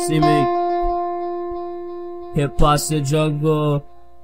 See me? Hip hop's the jungle.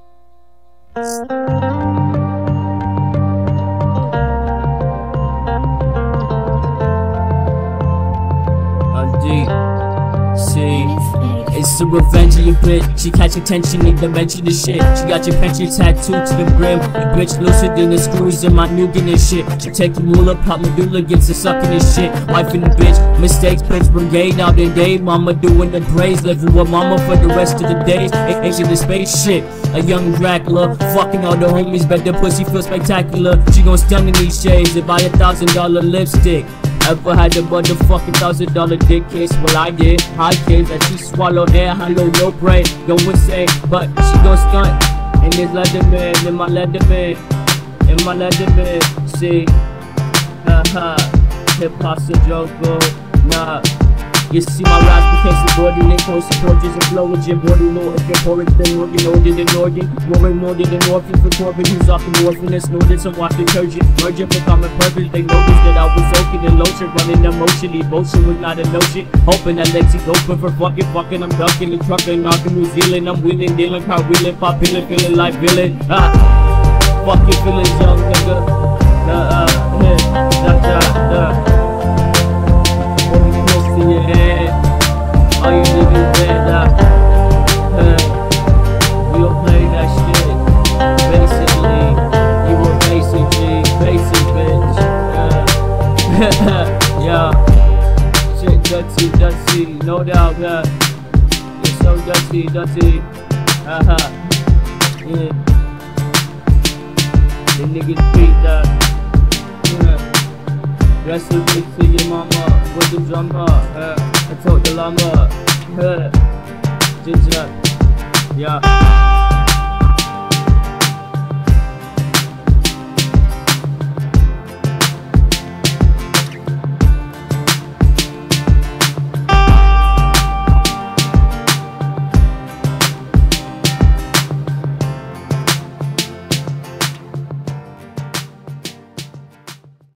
It's the revenge of your bitch. She catch attention, need to mention the shit. She got your pension tattooed to the brim. Your bitch looser than the screws in my noggin and shit. She take your ruler, pop medulla, gets to sucking this shit. Wife and the bitch, mistakes, bitch brigade out the day. Mama doing the braids, living with mama for the rest of the days. Agent the space shit. A young Dracula, fucking all the homies, bet the pussy feel spectacular. She gon' stun in these shades and buy $1,000 lipstick. Ever had a motherfucking $1,000 dick kiss? Well, I did. High kids that she swallow air, hollow, no brain. Go insane, but she gon' stunt. In this Leatherman, in my Leatherman, in my Leatherman. See, hip hop's a jungle, nah. You see my raps became subordinate, close supporters and flowing Jim Borden, more if you're pouring than organ, older than organ, roaring more than an orphan for Corbin, who's off in orphaness, snorted some water detergent, merging for common purpose. They noticed that I was open and lotion, running emotion, emotion was not a notion, hoping that legs is open for fucking, I'm ducking and trucking, knocking New Zealand, I'm wheeling, dealing, car wheeling, pop feeling like villain, fucking feeling young nigga, in your head, all you niggas dead, we don't play that shit, basically, you were basic bitch, yeah, shit dirty, no doubt, you're so dirty, yeah, the niggas beat that, rest in peace to your mama. With the drummer, I told the llama, ginger, yeah.